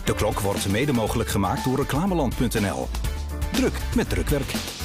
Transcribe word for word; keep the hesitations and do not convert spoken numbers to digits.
De klok wordt mede mogelijk gemaakt door reclameland punt n l. Druk met drukwerk.